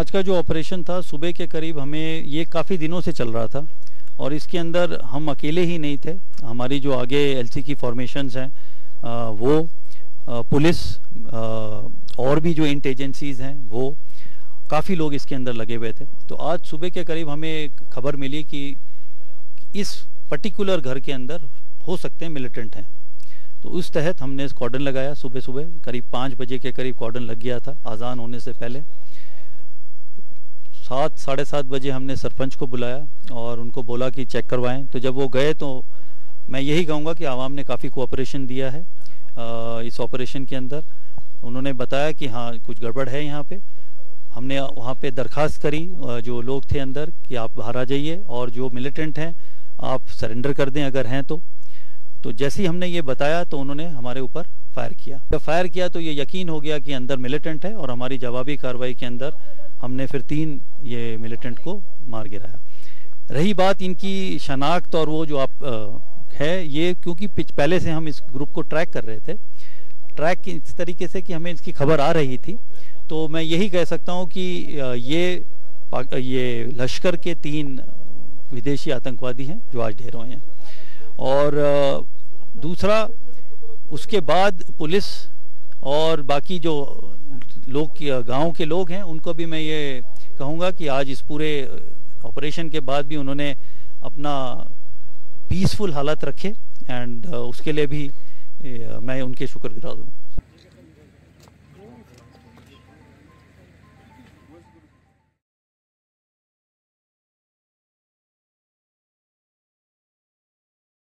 आज का जो ऑपरेशन था सुबह के करीब, हमें ये काफ़ी दिनों से चल रहा था और इसके अंदर हम अकेले ही नहीं थे। हमारी जो आगे एलसी की फॉर्मेशंस हैं वो पुलिस और भी जो इंट एजेंसीज़ हैं वो काफ़ी लोग इसके अंदर लगे हुए थे। तो आज सुबह के करीब हमें खबर मिली कि इस पर्टिकुलर घर के अंदर हो सकते हैं मिलिटेंट हैं। तो उस तहत हमने कॉर्डन लगाया। सुबह सुबह करीब 5 बजे के करीब कॉर्डन लग गया था अजान होने से पहले। 7 साढ़े 7 बजे हमने सरपंच को बुलाया और उनको बोला कि चेक करवाएं। तो जब वो गए तो मैं यही कहूँगा कि आवाम ने काफ़ी कोऑपरेशन दिया है इस ऑपरेशन के अंदर। उन्होंने बताया कि हाँ कुछ गड़बड़ है यहाँ पे। हमने वहाँ पे दरख्वास्त करी जो लोग थे अंदर कि आप बाहर आ जाइए और जो मिलिटेंट हैं आप सरेंडर कर दें अगर हैं तो जैसे ही हमने ये बताया तो उन्होंने हमारे ऊपर फायर किया। जब फायर किया तो ये यकीन हो गया कि अंदर मिलिटेंट है और हमारी जवाबी कार्रवाई के अंदर हमने फिर 3 ये मिलिटेंट को मार गिराया। रही बात इनकी शनाख्त और वो जो आप है, ये क्योंकि पहले से हम इस ग्रुप को ट्रैक कर रहे थे, ट्रैक इस तरीके से कि हमें इसकी खबर आ रही थी। तो मैं यही कह सकता हूँ कि ये लश्कर के 3 विदेशी आतंकवादी हैं जो आज ढेर हुए हैं। और दूसरा उसके बाद पुलिस और बाकी जो लोग गांव के लोग हैं उनको भी मैं ये कहूँगा कि आज इस पूरे ऑपरेशन के बाद भी उन्होंने अपना पीसफुल हालत रखे एंड उसके लिए भी मैं उनके शुक्रगुजार हूँ।